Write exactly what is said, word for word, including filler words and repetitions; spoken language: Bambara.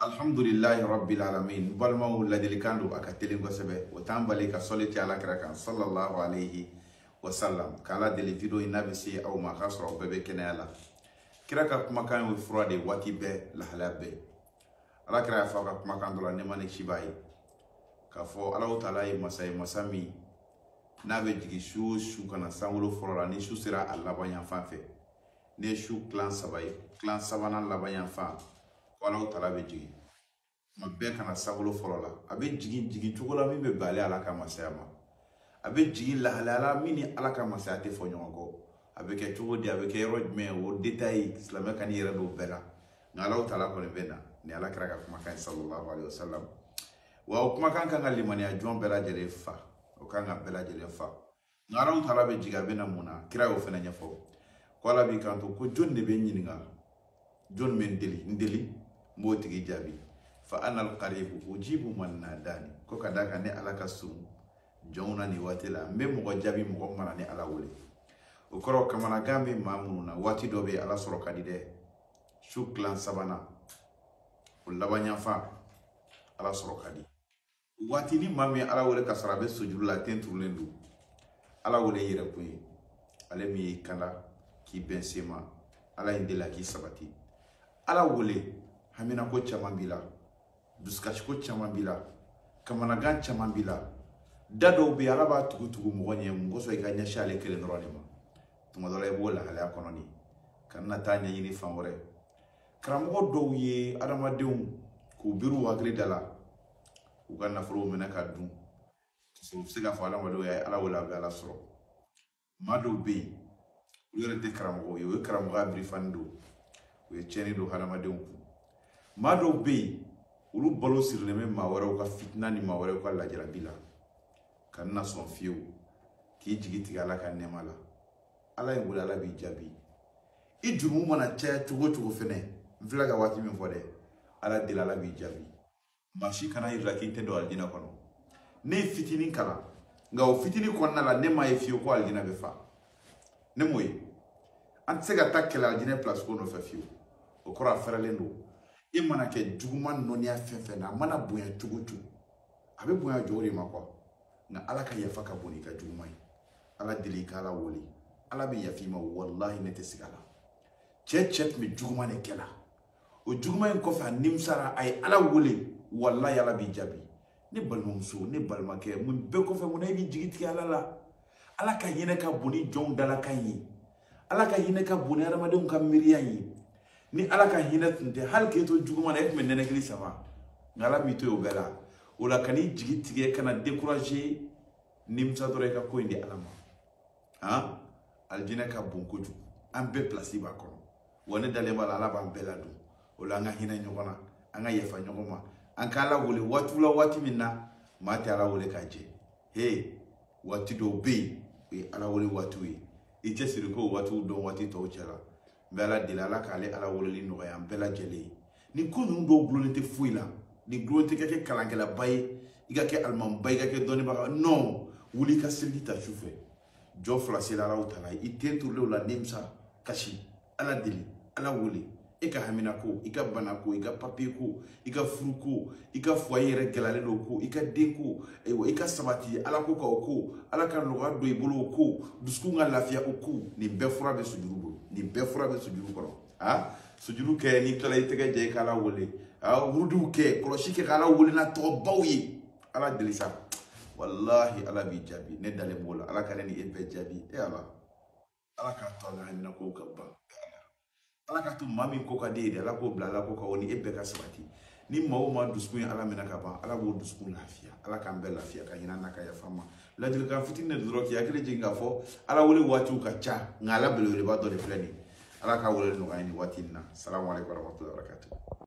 Alhamdulillahi rabbil alamin balmaw ladilikandu akatelin gosebe o tambale ka soliti ala krakan sallallahu alayhi wa sallam kala deli video inabisi aw ma khasra bebe kenala kiraka kuma kan wi frode wati be la halabe ala kra fa ka kuma kan dola ne mane shibai ka fo ala taala yi masay masami nabe jigi shu shu kana sangulo forola ni shu sira alla banya fanfe ne shu clan sabay clan sabana la banya fa wala taala be jigi ma be kana sangulo forola abe jigi jigi tugola mi be bale ala ka masayama abe jigi la halala mini ala ka masayate fo nyongo abe ke tugo di abe ke rojme o detail islam kan yere do bela ngala taala ko ne bena ni ala kra ka kuma kan sallallahu alaihi wasallam wa kuma kan kan limani ajon bela jere fa o kan ga bela jere fa ngara taala be jiga bena muna kira o fena nyafo ko ala bi kan to ko jonde be nyininga jon men deli ndeli motigi jabi fa anal qaribu ujibu man nadani ko kadaka ne alaka sum jona ni watela me mo jabi mo mana ne ala wole o koro kamana gambe mamuna wati dobe ala soro kadide shuklan sabana o labanya fa ala soro kadi wati ni mami ala wole kasara be sujuru la tentulendu ala wole yere kuyi ale mi kala ki bensema ala indela ki sabati ala wole hamina ko chaman bila duskash ko chaman bila kamana gan chaman bila dado be alaba tugu tugu mo nye ngoso e ganya shale kele nronima tuma dole bola hala kononi kanna tanya yini famore kramo do ye adama deum ko biru wagri dala uganna furo mena kadun so siga fala wado ya ala wala ala soro mado be yore de kramo yo kramo abri fando we cheni do hala madum mado be ulu balo sirle me mawara ka fitna ni mawara ka la jarabila kanna son fiu ki jigiti ala kan nemala ala yin wala bi jabi ijumu mona cha tugo tugo fene mflaga wati min fode ala dilala bi jabi mashi kana yira ki tendo aljina kono ne fitini kala nga o fitini konna la nema e fiu ko aljina be fa ne moy antsega takela aljina place ko no fa fiu o kora feralendo e mana ke juguman nonia fefe na mana buya tugo tugo abe buya jori makwa na ala ka yafa ka boni ka jumai ala dili ka ala woli ala bi yafima wallahi ne te sigala chet chet mi juguma ne kela o juguma en ko fa nimsara ay ala woli wallahi ala bi jabi ne balmumso ne balmake mun be ko fa mun ay bi jigiti ala la ala ka yene ka boni jon dala kan yi ala ka yene ka boni aramadum ka miriyan yi ni ala ka hina tunte hal ke to juguma ne men ne kili sama ngala mi to yobela ola kani jigiti kana décourager nimsa dore ka ko indi alama ha aljina ka bonkoju ambe place ba kono woni dale mala ala ban beladu ola nga hina nyogona anga yefa nyogoma ankala wole watula wati minna mati ala wole kaje he wati do be e ala wole watuwi e jesiri ko watu do wati to chela bela dilala kale ala wole li no ya bela jeli ni kunu do glonete fuila ni glonete keke kalangela baye iga ke alman baye ga ke doni ba non wuli ka selita chufe jo flasi la raw tala itentu le la nimsa kashi ala dili ala wuli e ka hamina ko e ka bana ko e ka papier ko e ka furu ko e ka foyer gelale do ko e ka denko e wo e ka sabati ala ko ka ko ala kan lo do e bolo ko dusku nga lafia o ko ni be fura be sujuru bolo ni be fura be sujuru ko ha sujuru ke ni tala itega je kala wuli a wudu ke koloshi ke kala wuli na to bawi ala dili sa wallahi ala bi jabi ne dale mola ala ka ni ebe jabi e ala ala ka to na na ko ka ba ala ka to mami ko ka de ala ko bla ala ko ka woni ebe ka sabati ni mawo ma dusku ala mena ka ba ala wo dusku lafiya ala kan be lafiya ka hina naka ya fama la dil ka fitin ne dro ki akire jinga fo ala wole watu ka cha ngala bele ba do de flani ala ka wole no ga ni watinna assalamu alaikum warahmatullahi wabarakatuh.